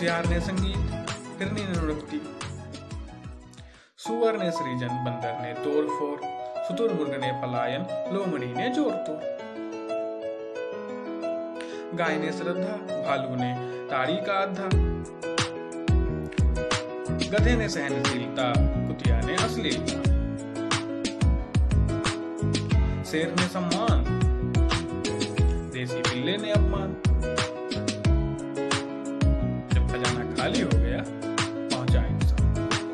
हथियार ने संगीत, हिरनी ने नृत्य, सुअर ने सृजन, बंदर ने तोड़ फोड़, शुतुरमुर्ग ने पलायन, लोमड़ी ने जोर तोड़। गाय ने श्रद्धा, भालू ने ताड़ी का अद्धा, गधे ने सहनशीलता, कुतिया ने अश्लीलता, शेर ने सम्मान, देसी बिल्ले ने अपमान। जब खजाना खाली हो गया, पहुंचा इंसान।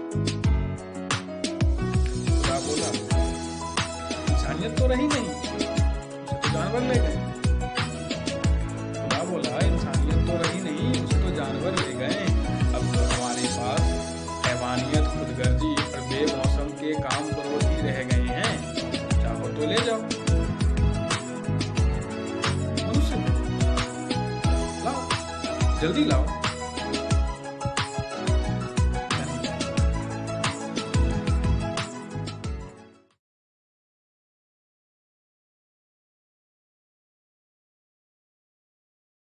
खुदा बोला, इंसानियत तो रही नहीं, उसे तो जानवर ले गए। खुदा बोला, इंसानियत तो रही नहीं, उसे तो जानवर ले गए। अब तो हमारे पास हैवानियत, खुदगर्जी और बेमौसम के काम करोड़ ही रह गए हैं। चाहो तो ले जाओ। मनुष्य, लाओ, जल्दी लाओ।